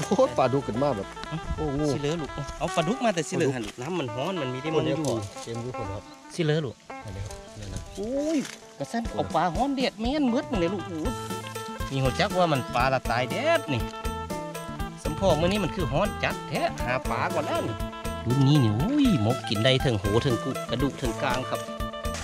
โอ้ปลาดุกขึ้นมาแบบโอ้งูสิเลอลูกเอาปลาดุกมาแต่สิเลอหันน้ำมันร้อนมันมีได้มันอยู่เกมอยู่คนครับสิเลอลูกอันนี้ครับนี่นะโอ้ยกระสั้นเอาปลาฮ้อนเด็ดแม่นมืดมึงเลยลูกโอ้มีหัวจักว่ามันปลาละตายเด็ดนี่สมพอมื้อนี้มันคือฮ้อนจัดแท้หาปลาก่อนแล้วนี่รุ่นนี้นี่โอ้ยหมกกินได้ถึงโหถึงกุกระดูกถึงกลางครับ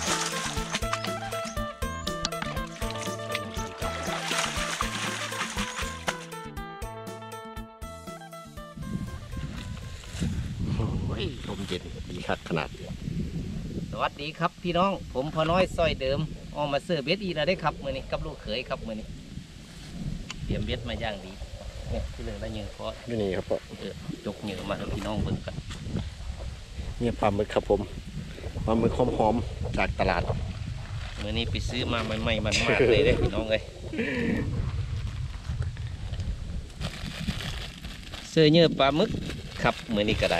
ลมเย็นดีคักขนาดสวัสดีครับพี่น้องผมพอน้อยซอยเดิมออกมาเสิร์ฟเบ็ดอีกแล้วได้ครับมื้อนี้กับลูกเขยครับมื้อนี้เตรียมเบ็ดมาอย่างดีเนี่ยที่เหลือได้เยอะเพราะนี่ครับพ่อจกเยอะมาให้พี่น้องเบิ่งกันเนี่ยปลาหมึกครับผมปลาหมึกหอมๆจากตลาดมื้อนี้ไปซื้อมาใหม่ๆมันมากเลยเด้พี่น้องเลยเสื้อเนื้อปลาหมึกครับมื้อนี้ก็ได้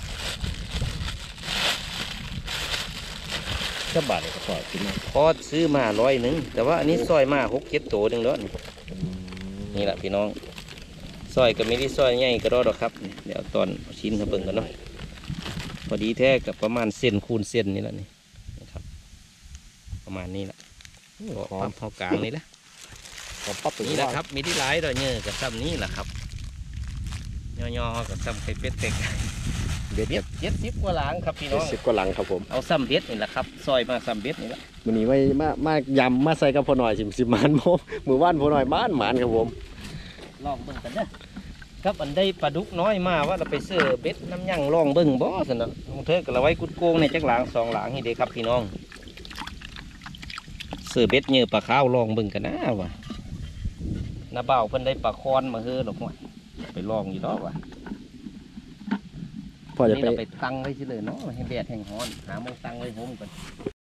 ก็บาทเลยครับพ่อกินมาพอซื้อมา100แต่ว่าอันนี้ซอยมา6-7 ตัวหนึ่งแล้วนี่แหละพี่น้องซอยก็ไม่ได้ซอยใหญ่ก็รอดหรอกครับเดี๋ยวตอนชิ้นเขาเบิ่งกันเนาะพอดีแท้กับประมาณเส้นคูณเส้นนี่แหละนี่นะครับประมาณนี้แหละปั๊บเท่ากลางนี่แหละปั๊บนี่แหละครับมีที่หลายดอกเนื้อกับซ้ำนี้แหละครับย่อๆกับซ้ำไข่เป็ดเต็กเบ็ด70 กว่าหลังครับพี่น้อง 70 กว่าหลังครับผมเอาซ้ำเบ็ดนี่แหละครับซอยมาซ้ำเบ็ดนี่แหละวันนี้มายำมาใส่กับพอหน่อยสิมานโมมือว่านพอหน่อยมานครับผมลองเบิ่งกันเด้อครับอันได้ปลาดุกน้อยมาว่าเราไปเสื้อเบ็ดน้ำยั่งลองเบิ่งบ่สนะเธอก็เราไว้กุดโกงในจักหลัง2 หลังนี่เด้ครับพี่น้องเสื้อเบ็ดเนื้อปลาขาวลองเบิ่งกันนะว่ะน้าเบาเพิ่นได้ปลาคอนมาเฮือหรอกว่ะไปลองอยู่ดอกว่ะพอจะไปตั้งไว้สิเลยเนาะให้แดดแห้งร้อนหาโมงตั้งไว้โฮมกัน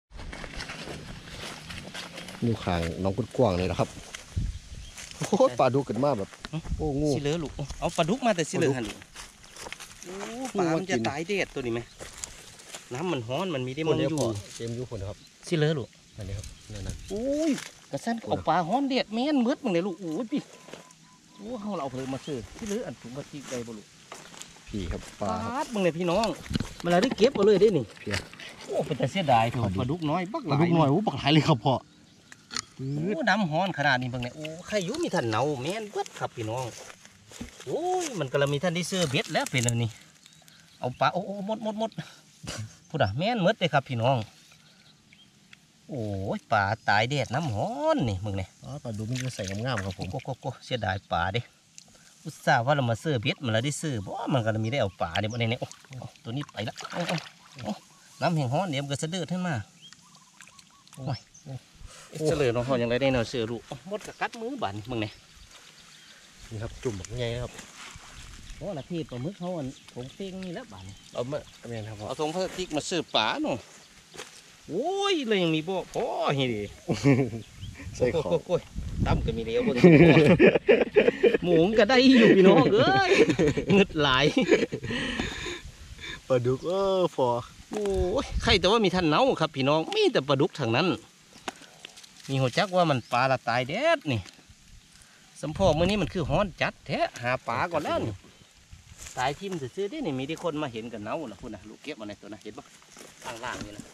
อยู่ข้างน้องกุดกว้างเลยนะครับโอ้ปลาดุกขึ้นมาแบบโอ้งูสิเลอลูกเอาปลาดุกมาแต่สิเลอหันลูกโอ้ปลามันจะตายเด็ดตัวนี้ไหมน้ำมันร้อนมันมีได้มันอยู่เกมอยู่คนครับสิเลอลูกอันนี้ครับนี่นะโอ้ยกระสั้นเอาปลาฮ้อนเด็ดแม่นมืดมึงเลยลูกโอ้ยพี่โอ้เขาเอาเพิ่มมาซื้อสิเลออันถุงกะทิได้บ่ลูกพี่ครับปลามึงเลยพี่น้องมันอะไรได้เก็บเอาเลยได้นี่พี่โอ้เป็นแต่เสียดายถูกปลาดุกน้อยบักหลายปลาดุกน้อยโอ้บักหลายเลยครับพ่อโอ้ดำฮ้อนขนาดนี้เบิ่งเนี่ยโอ้ใครอยู่มีท่านเนาแม่นเบิดครับพี่น้องโอ้ยมันก็ละมีท่านได้เสื้อเบ็ดแล้วเป็นอันนี้เอาปลาโอ้หมดพูดอ่ะแม่นหมดเลยครับพี่น้องโอ้ยปลาตายแดดน้ำฮ้อนนี่มึงเนี่ยปลาดุกมันจะใส่งามๆครับผมโก้เสียดายปลาดิอุตส่าห์ว่าเรามาเสื้อเบ็ดมันแล้วได้เสื้อบ่มันก็มีได้เอาปลาเนี่ยบ่เนี่ยโอ้ตัวนี้ไปละน้ำแห้งฮ้อนเดี๋ยวมันก็จะเดือดขึ้นมาโอ้ยเฉลยน้องเขาอย่างไรได้เนาะเสือลูกมดกับกัดมือบั่นมึงเนี่ยนี่ครับจุ่มแบบไงครับโอ้ละทีปลาหมึกเขาผงเป้งนี่แล้วบั่นเอามาเมียนครับเอาทงพลาสติกมาเสือป่าเนาะโอ้ยเลยยังมีบ่พอเฮ้ยดิใส่ของโอ้ยตั้มก็มีเลี้ยวบนหมูก็ได้อยู่พี่น้องเอ้ยเงึดหลายปลาดุกฟอโอ้ยใครแต่ว่ามีท่านเนาครับพี่น้องมีแต่ปลาดุกทางนั้นมีหัวจักว่ามันปลาละตายเด็ดนี่สมพอมื้อนี้มันคือฮ้อนจัดแท้หาปลาก่อนแล้วนี่ตายทิ่มซื้อได้นี่มีได้คนมาเห็นกันเนานะคุณนะลูกเก็บมาในตัวนะเห็นปะข้างล่างนี่นะ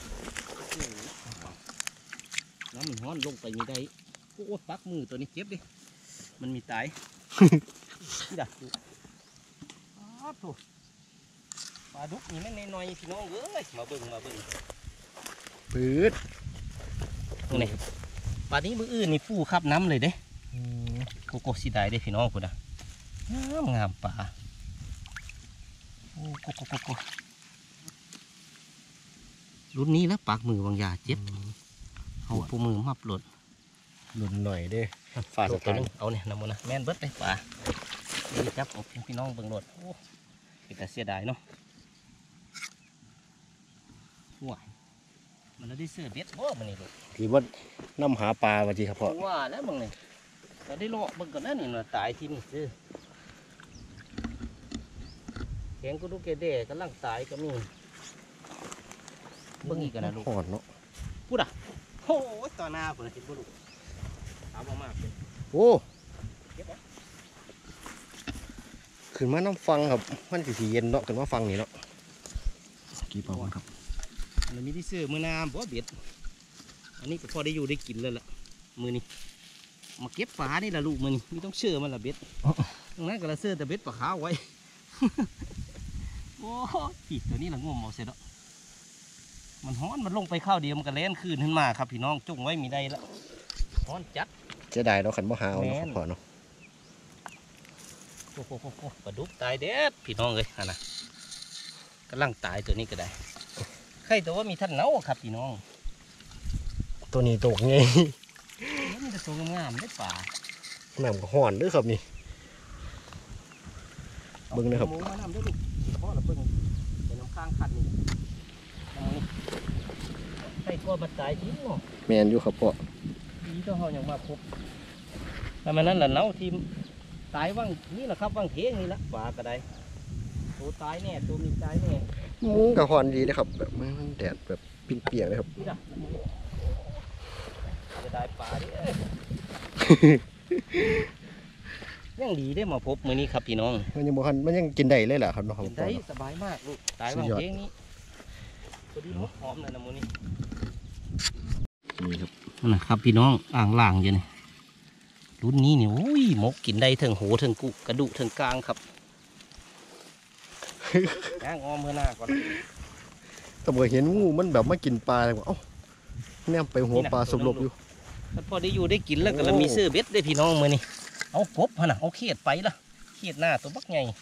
น้ำมันฮ้อนลงไปมีได้โอ้ปักมือตัวนี้เก็บดิมันมีตายนี่ด่ะปลาดุกนี่แม่น้อยพี่น้องเอ้ยมาเบิ่งปื๊ดนี่ปลานี้มืออื่นนี่ฟูครับน้ำเลยเด้โกโก้สีได้เด้พี่น้องคุณนะงามปลาโอ้โกรุ่นนี้แล้วปากมือบางยาเจ็บเอาปูมือมับหล่นหน่อยเด้ฝาตัวนึงเอาเนี่ยนำมานะแม่นเบิดเลยปลาดีจับเอาพี่น้องเบิ่งหลดโอ้แต่เสียดายเนาะว้ามันได้เสื้อเบ็ดบ่มันนี่ลูกที่ว่าน้ำหาปลาวันที่ครับพ่อว่าแล้วมึงเนี่ยเราได้โลกมึงก่อนนั่นนี่ตายที่นี่ซื้อแข็งก็ดูเกเดกำลังตายก็มีเบิ่งอีกกันนะลูกหอดเนาะพูดอ่ะโอ้ยต่อหน้าผมเห็นบุรุษถามมากเลยโอ้ขึ้นมาน้ำฟังครับมันสิเย็นเนาะขึ้นมาฟังนี่เนาะกี่ปองครับอันนี้มีที่ซื้อมือน้ำบ่เบ็ดอันนี้ก็พอได้อยู่ได้กินเลยล่ะมือนี้มาเก็บปลานี่ล่ะลูกมือนี้ไม่ต้องเชื่อมันละเบ็ดตรงนั้นก็ละเชื่อแต่เบ็ดปลาขาวไว้ โอ้พี่ตัวนี้ละงมเอาเสร็จแล้วมันฮ้อนมันลงไปข้าวเดียวมันก็แล่นคืนขึ้นมาครับพี่น้องจุ่งไว้มีได้ละฮ้อนจัดจะได้เนาะขันบ่หาเอาเนาะแม่นพอเนาะโอ้โหปลาดุกตายเด็ดพี่น้องเลยฮะนะกำลังตายตัวนี้ก็ได้ใครแต่ว่ามีท่านเนาครับพี่น้องตัวนี้ตกไงมันจะสวยงามได้ป่าน้ำก็ห่อนเด้วยครับนี่ เบิ่งนะครับหมูมาน้ำด้วยลูกเพราะเราเพิ่งเป็นน้ำข้างคันนี่น้ำนี่ใครก็มาตายทิ้งเนาะแมนอยู่ครับพ่อดีต้องเอาอย่างมาพบแต่มันนั้นแหละเนาที่ตายว่างนี่แหละครับว่างเทงนี่ละป่าก็ได้ตัวตายแน่ตัวมีตายแน่หมูก็ห่อนดีนะครับแบบมันแดดแบบปิ้งเปียกเลยครับนี่ละจะได้ป่าดิ ยังดีได้มาพบมื้อนี้ครับพี่น้องมันยังบ่ทันมันยังกินได้เลยแหละครับเนาะครับเป็นพ่อได้เนาะสบายมากลูกตายว่างสุดยอดเทงนี้พอดีหอมเลยนะมื้อนี้นี่ครับนะครับพี่น้องอ่างล่างอยู่นี่รุ่นนี้นี่โอ้ยหมกกินได้ถึงโหถึงกุกระดูกถึงกลางครับ ย่างออมเมื่อหน้าก่อนแต่เมื่อเห็นงูมันแบบมากินปลาเลยว่าเอ้าแนมไปหัวปลาสลบอยู่ถ้าพอได้อยู่ได้กินแล้วก็โอ้เรามีเสื้อเบ็ดได้พี่น้องมือนี่เอากบฮะนะเอาเขียดไปละเขียดหน้าตัวบักใหญ่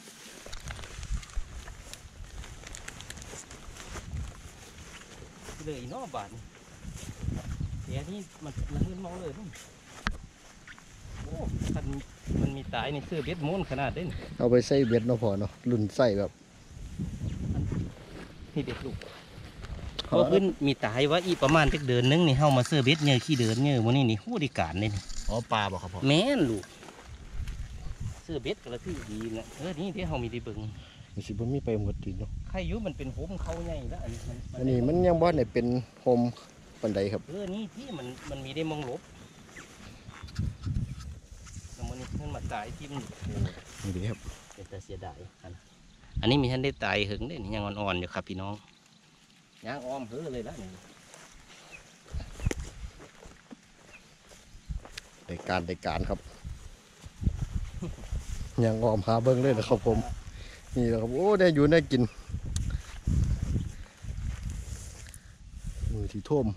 เลยเนาะบาทเดี๋ยวนี้มันละเงินมองเลยนู่นโอ้คันมันมีตายในเสื้อเบ็ดม้วนขนาดเด่นเอาไปใส่เบ็ดเนาะพ่อเนาะรุ่นใส่แบบนี่เด็กลูกเพราะขึ้นมีตายว่าอีกประมาณจักเดือนนึงนี่เฮามาเสื้อเบ็ดเงยขี้เดือนเงยวันนี้นี่หู้ดีการเลยนี่อ๋อปลาบ่ครับพ่อแม่นลูกเสื้อเบ็ดก็ละที่ดีนะนี่ที่เฮามีได้เบิ่งมีสิบ่มีไปหมดทีเนาะใครอยุมันเป็นโหมเขาใหญ่แล้วอันนี้มันอันนี้มันยังบ่ได้เป็นโฮมปานใดครับนี่ที่มันมีได้มองหลบแล้วมันนี่ขึ้นมาตายที่มันนี่ดีครับเป็นแต่เสียดายอันนี้มีท่านได้ตายหึงได้นี่ยังอ่อนๆอยู่ครับพี่น้องย่างอ้อมเฮ้อเลยละนี่ได้การครับ ยังออมหาเบิ้งเลยนะครับผมนี่แหละครับโอ้ได้อยู่ได้กินมือที่ท่ม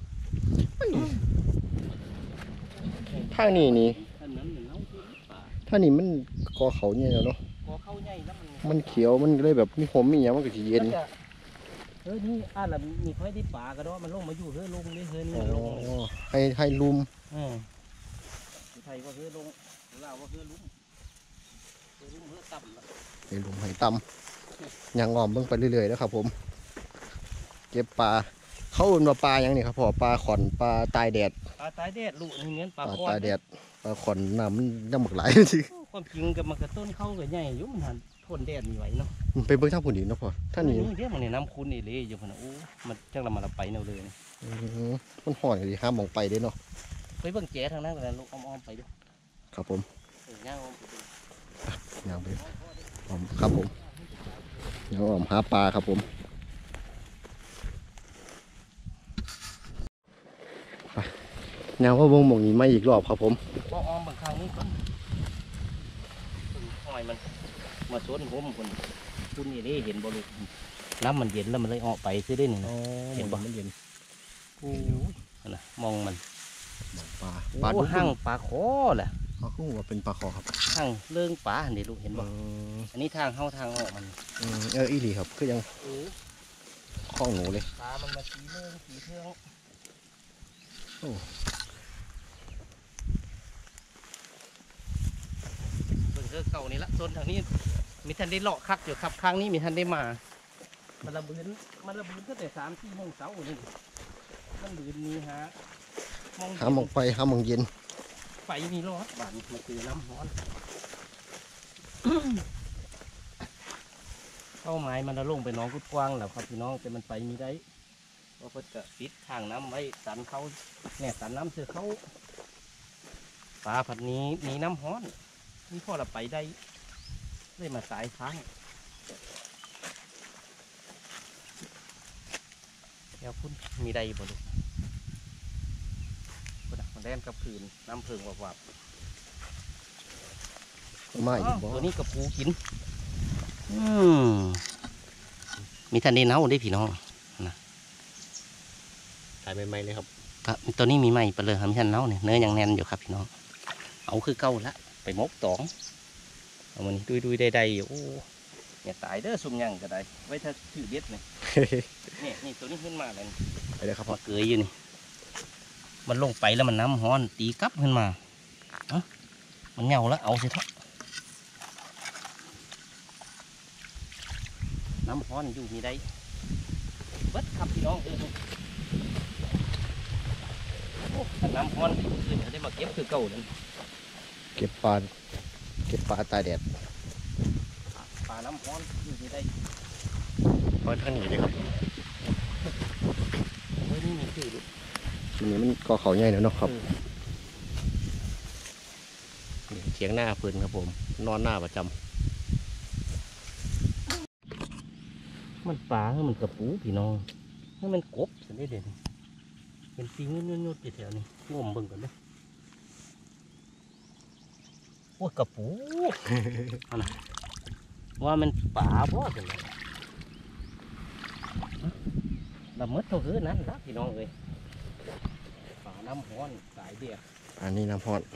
ทางนี้นี่อันนั้นเน่าที่ป่าทางนี้มันกอเขาเนี่ยเนาะพอเข้าใหญ่แล้วมันมันเขียวมันเลยแบบมีหอมมีอย่างมันก็สิเย็นนี่ละมีค่อยได้ป่าก็ได้มันลงมาอยู่เฮ้อลงนี่เฮ้อนี่อ๋ลงอให้ลุมไทยว่าเฮ้อลงลาวว่าเฮ้อลุ้มเฮ้อต่ำละให้ลุมให้ตำยังออมเบิ่งไปเรื่อยๆนะครับผม เก็บปลาเขาอุ่นมาปลาอย่างนี้ครับพ่อปลาขอนปลาตายแดดปลาตายแดดลูกนี่เงี้ยปปลาลาคอตายนแดดปลาขอนน้ำมันน้ำหมึกไหลายสิความจริงกับมันกระต้นเข้ากับใหญ่อยุ่มันหันทนแดดมีไหวเนาะมันไปเบิ่งทางผุนอีกเนาะพ่อท่านนี้เดี๋ยวมันเนี่ยน้ำคุ้นนี่เลยอยู่พนนะโอ้มันจังเรามาละไปเนาเลยมันห่อนกันดีห้ามมองไปเด้เนาะไปเบิ่งแจ๋ทางนั้นกันลูกอ้อมๆไปดูครับผมย่างอ้อมไปดูย่างไปออมครับผมย่างออมหาปลาครับผมไปย่างว่าวงหมองนี้มาอีกรอบครับผมบ่อ้อมบางครั้งนี่คนหอยมันมาสวนผมคนคุณนี่เห็นบ่ลูกน้ำมันเย็นแล้วมันเลยออกไปซื้อได้นี่นะ เห็นบ่มันเย็นโอ้นะมองมันปลาปลาโอ้ดุกห้างปลาคอแหละเขาคือว่าเป็นปลาคอครับห้างเรื่องปลาเดี๋ยวลูกเห็นบ่อืมอันนี้ทางเข้าทางออกมันอีหลีครับคือยังข้องหนูเลยปลามันมาสีเรื่องสีเทืองโอ้เบิ่งเทือเก่านี่ละต้นทางนี้มีท่านได้เลาะคักอยู่ครับข้างนี้มีท่านได้มา มันระเบือนตั้งแต่3-4 โมงเช้านี่มันบืนมีหามองหาหมองไปหาหมองเย็นไฟมีรอดบานมาคือน้ำร้อนเข้าไม้มันละลงไปหน้องกุดกว้างแล้วครับพี่น้องแต่มันไปมีได้เพราะเพิ่นจะปิดทางน้ำไว้สันเขาเนี่ยสันน้ำเสือเขาปลาผัดนี้มีน้ำฮ้อนนี่พอเราไปได้เลยมาสายค้างเดี๋ยวคุณมีใดบ่ลูกคุณมันแดนกับคืนน้ำเพิงวับมาอีกบ่ตัวนี้กับปูกินมีทันได้เน่าได้พี่น้องนะถ่ายใหม่ๆเลยครับครับตัวนี้มีใหม่ไปเลยครับมีทันเน่าเนี่ยเนื้อยังแน่นอยู่ครับพี่น้องเอาคือเก่าละไปมกตองเอามันดุยได้อยู่โอ้เนี่ยตายเด้อสุ่มยังก็ได้ไว้ถ้าถือเบ็ดเลยนี่ตัวนี้ขึ้นมาเลยไปเลยครับพ่อมาเกยอยู่นี่มันลงไปแล้วมันน้ำฮ้อนตีกลับขึ้นมามันเหงาแล้วเอาสิเถอะน้ำฮ้อนอยู่มีได้เบิดครับพี่น้องถ้าน้ำฮ้อนอื่นเขาได้มาเก็บคือเก่าเลยเก็บปลาตายแดดปลาน้ำฮ้อนอยู่มีได้ปลาท่านอยู่ดีครับเฮ้ยนี่มีคือลูกทีนี้มันก็เขาใหญ่แล้วเนาะครับเถียงหน้าเพิ่นครับผมนอนหน้าประจำมันปลามันกระปูพี่น้องให้มันกบสันได้เด่นเป็นปีเงี้ยๆๆแถวนี้งมเบิ่งกันเด้อโอ้ยกระปู ว่ามันป่าบ่จังได๋ละเมิดเท่าคือนั้นละพี่น้องเอ้ยป่าน้ำฮ้อนสายเดียดอันนี้น้ำพอด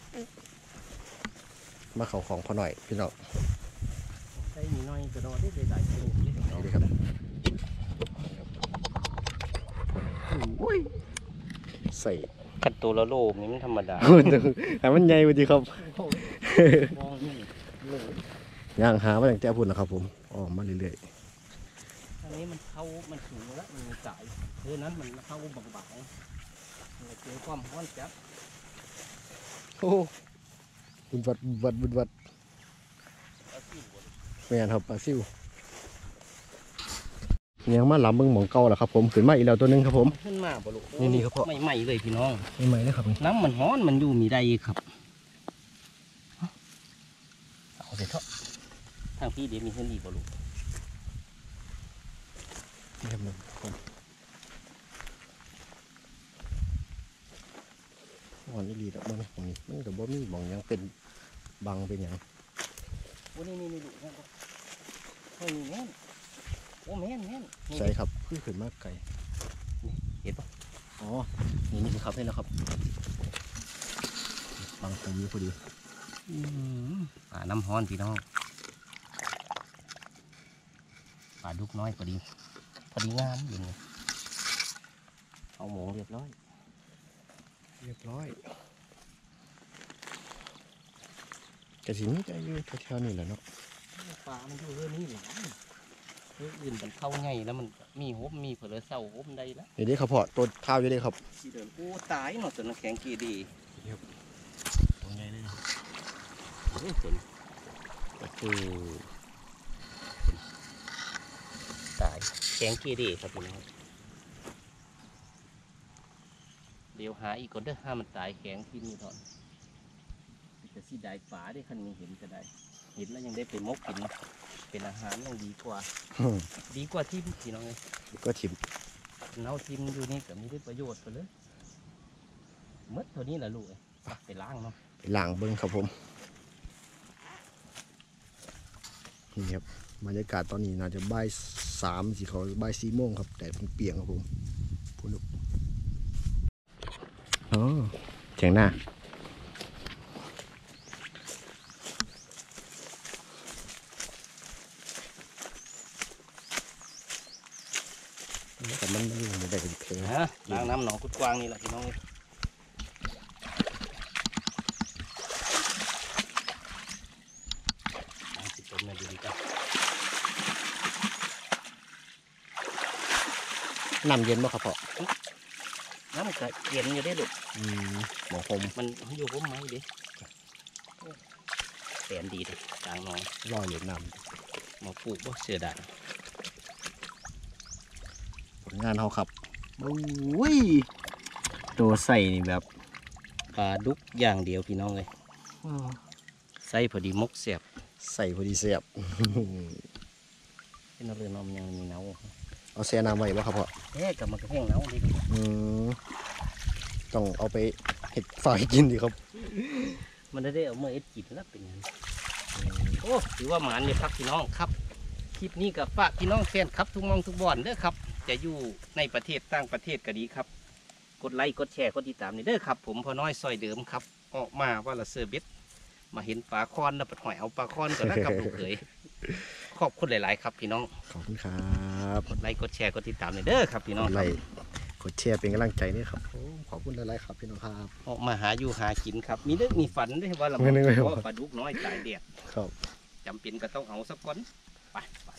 มาเขาของพอหน่อยพี่น้องใส่มีน้อยกระโดดได้กิโลนี่นี่ดีครับใส่คันตัวละโลนี่มันธรรมดาแต่มันใหญ่พอดีครับมองนี่เลยย่างหามาตั้งแต่พุ่นนะครับผมออกมาเรื่อยอันนี้มันเข้ามันสูงแล้วมันมีสายคือนั้นมันเข้าบางๆมันเจอความฮ้อนจับๆโอ้บุญวัดเอาสิบ่แม่นครับปลาซิวยังมาหลำเบิ่งหมองเก่าแหละครับผมขึ้นมาอีกแล้วตัวหนึงครับผมขึ้นมาบ่ลูกนี่ครับพ่อไม่ไหม้เลยพี่น้องใหม่เลยครับนี่น้ำมันฮ้อนมันอยู่มีได้ครับเอาสิเถอะทางพี่เดี๋ยวมีเงินดีบ่ลูกนี่ครับผมวันนี้ดีแล้วบ่เนี่ยตรงนี้มันก็บ่มีหมองหยังเป็นบังเป็นหยังโอ้นี่ลูกนี่เฮ้ยแม่นโอ้แม่นนี่ใช่ครับเพิ่งขึ้นมาไกลเห็นปะอ๋อนี่ครับให้แล้วครับบังตรงนี้พอดีป่าน้ำฮ้อนพี่น้องป่าดุกน้อยพอดีงามอยู่นี่เอาหมูเรียบร้อยกระสิมีใจอยู่แถวๆนี่แหละเนาะป่ามันอยู่เรื่องนี้หรอเรื่องอื่นมันเข้าไงแล้วมันมีหบมีเผลอเศร้าหบได้แล้วเดี๋ยวนี้ครับพ่อตัวข้าวอยู่ดีครับสีเดินโอ้ตายหมดตัวน้ำแข็งกีดีตัวใหญ่เลยโอ้ฝนก็คือตายแข็งกีดีครับพี่น้องเดี๋ยวหาอีกคนเด้อห้ามันตายแข็งที่นี่ถอนจะสีได้ป่าได้คันมีเห็นก็ได้เห็นแล้วยังได้ไปมกกินเป็นอาหารยังดีกว่าที่พี่น้องเลยก็ถิ่มเน่าทิมอยู่นี่ก็มีได้ประโยชน์ไปเลยมดตัวนี้แหละลูกไปล้างเนาะไปล้างเบิ้งครับผมนี่ครับบรรยากาศตอนนี้น่าจะบ่าย3สิเขาบ่าย4 โมงครับแต่เปียกครับผมพูดอ๋อเถียงหน้าแต่มันไม่ได้ไม่ได้เป็นเพลงฮะล้างน้ำหนองกุดกวางนี่แหละพี่น้องสิบต้นมาดูดีกันน้ำเย็นบ่ครับพ่อน้ำก็เย็นอยู่ได้ลูกหมอคมมันอยู่ผมไหมดิแสนดีเลยกลางหนองรออยู่น้มาปลูกบ่เสือด่านำผลงานเขาครับโอ้ยตัวใส่นี่แบบปลาดุกอย่างเดียวพี่น้องเลยใส่พอดีมกเสียบใส่พอดีเสียบเป็นเอาเลยน้องยังมีเนาเอาแช่น้ำไว้บ่ครับพ่อกับมันก็แห้งเนาดิอืมต้องเอาไปเห็ดฝ่ายกินดีครับมันได้เอาเมื่อเอ็ดกินแล้วเป็นยังโอ้ถือว่าหมานเลยครับพี่น้องครับคลิปนี้กับฝากพี่น้องแฟนครับทุกมองทุกบ่อนเด้อครับจะอยู่ในประเทศต่างประเทศก็ดีครับกดไลค์กดแชร์กดติดตามนี่เด้อครับผมพอน้อยซอยเดิมครับออกมาว่าละเซอร์เบ็ดมาเห็นปลาคอนแล้วปัดหอยเอาปลาคอนก่อนนะครับ ลูกเขยขอบคุณหลาย ๆ ครับพี่น้องขอบคุณครับกดไลค์กดแชร์กดติดตามนี่เด้อครับพี่น้องกดไลค์กดแชร์เป็นกำลังใจนี่ครับขอบคุณหลายๆครับพี่น้องครับออกมาหาอยู่หากินครับมีเด้อมีฝันด้วยว่าเราไม่นึกไม่ออกว่าปลาดุกน้อยตายแดดครับจำเป็นก็ต้องเอาสักก้อนไป